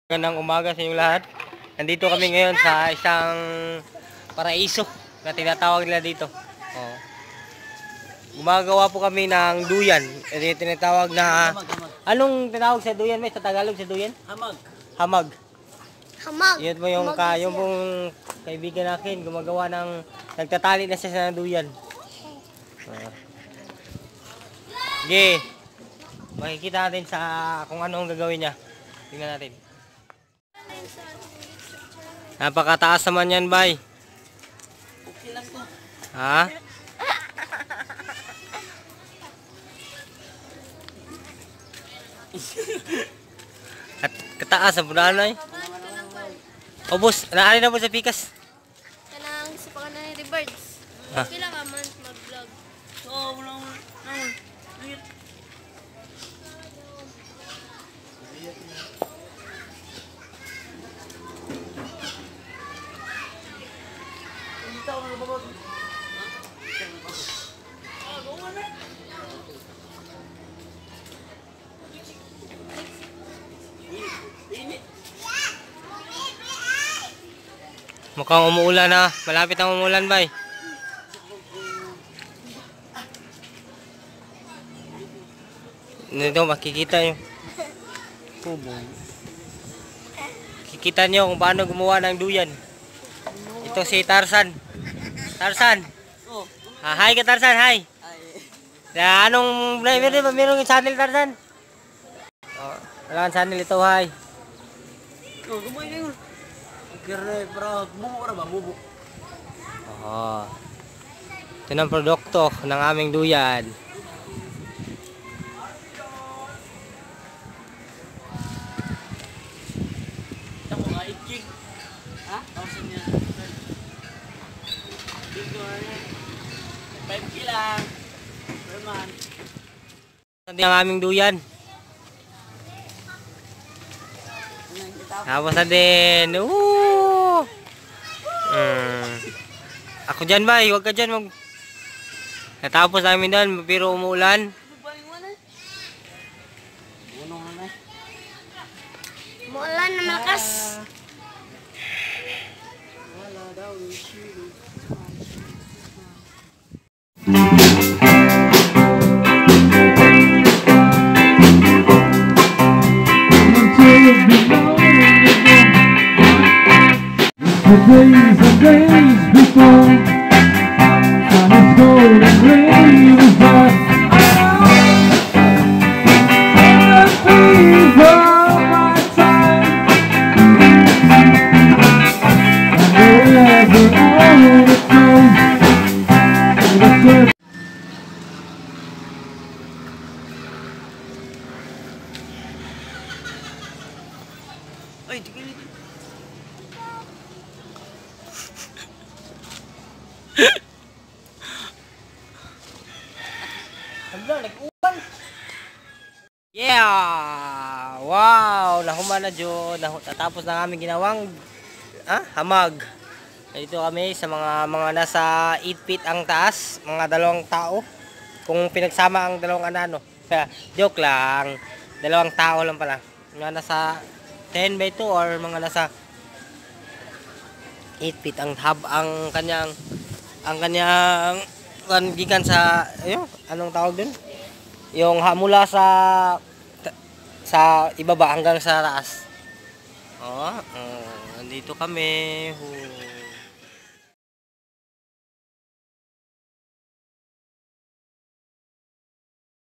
Magandang umaga sa inyong lahat. Nandito kami ngayon sa isang paraiso na tinatawag nila dito. Oh. Gumagawa po kami ng duyan. Ito tinatawag na... Anong tinawag sa duyan? May sa Tagalog sa duyan? Hamag. Hamag. Hamag. Yun po yung pong kaibigan natin gumagawa ng... Nagtatali na siya sa duyan. Oh. Okay. Makikita natin sa kung ano ang gagawin niya. Tingnan natin. Napakataas naman yan, bay. Okay lang to. Ha? At kataas ang punanay. Obos, naari na po sa pikas. Kanang sa pakanan ni Birds. Ah. Okay lang man mag-vlog. Oo, wala mo. Mukhang umuulan na. Malapit ang umuulan, bay. Dito makikita nyo. Kikita nyo kung paano gumawa ng duyan. Ito si Tarzan. Tarzan. Oh. Hi ka Tarzan, hi. Na anong meron yung channel Tarzan? Oh, wala kang channel ito, hi. Oh, gumawa yun. Kira, para bubo ra ba? Bubo. Oh. Ito ng produkto ng aming duyan. Ito ko nga ikig. Ha? Tawsan niya. Dito na. 5 kilang. Berman. Ito ang aming duyan. Tapos na din. Ako dyan, bay. Huwag ka dyan. Natapos namin doon, pero umuulan. Muulan na malakas. The days and days before on its golden grave was that the fever of my time, and wherever all it goes, the church. Ay, tigil ito. Yeah! Wow! Nahuman na dyan. Natapos na kami ginawang hamag. Dito kami sa mga nasa 8 feet ang taas. Mga 2 tao. Kung pinagsama ang 2 anano. Joke lang. 2 tao lang pala. Mga nasa 10 by 2 or mga nasa 8 feet ang kanyang gikan sa anong tawag dun? Yung mula sa ibaba hanggang sa taas. Nandito kami.